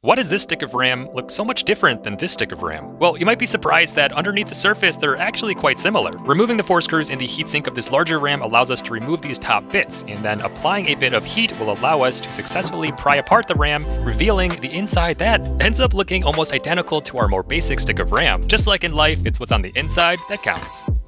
Why does this stick of RAM look so much different than this stick of RAM? Well, you might be surprised that underneath the surface, they're actually quite similar. Removing the 4 screws in the heatsink of this larger RAM allows us to remove these top bits, and then applying a bit of heat will allow us to successfully pry apart the RAM, revealing the inside that ends up looking almost identical to our more basic stick of RAM. Just like in life, it's what's on the inside that counts.